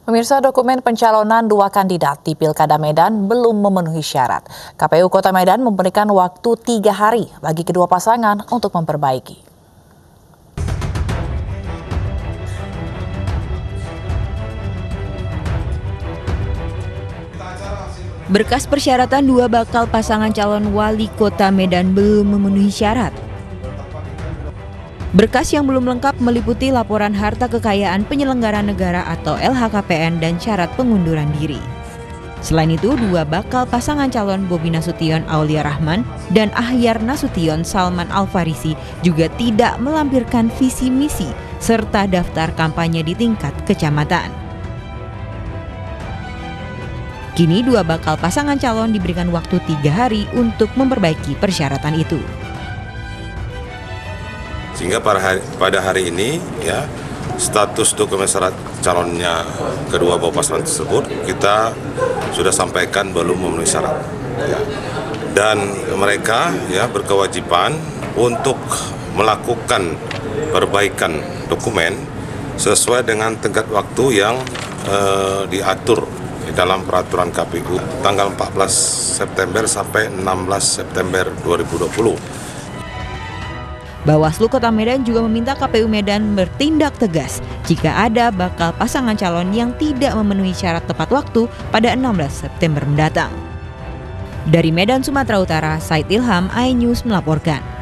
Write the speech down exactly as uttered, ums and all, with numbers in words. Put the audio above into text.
Pemirsa, dokumen pencalonan dua kandidat di Pilkada Medan belum memenuhi syarat. K P U Kota Medan memberikan waktu tiga hari bagi kedua pasangan untuk memperbaiki. Berkas persyaratan dua bakal pasangan calon wali kota Medan belum memenuhi syarat. Berkas yang belum lengkap meliputi laporan harta kekayaan penyelenggara negara atau L H K P N dan syarat pengunduran diri. Selain itu, dua bakal pasangan calon Bobi Nasution Aulia Rahman dan Ahyar Nasution Salman Al-Farisi juga tidak melampirkan visi misi serta daftar kampanye di tingkat kecamatan. Kini dua bakal pasangan calon diberikan waktu tiga hari untuk memperbaiki persyaratan itu. Sehingga pada hari, pada hari ini ya status dokumen syarat calonnya kedua bapak pasangan tersebut kita sudah sampaikan belum memenuhi syarat. Ya. Dan mereka ya berkewajiban untuk melakukan perbaikan dokumen sesuai dengan tenggat waktu yang eh, diatur dalam peraturan K P U tanggal empat belas September sampai enam belas September dua ribu dua puluh. Bawaslu Kota Medan juga meminta K P U Medan bertindak tegas jika ada bakal pasangan calon yang tidak memenuhi syarat tepat waktu pada enam belas September mendatang. Dari Medan, Sumatera Utara, Said Ilham, iNews melaporkan.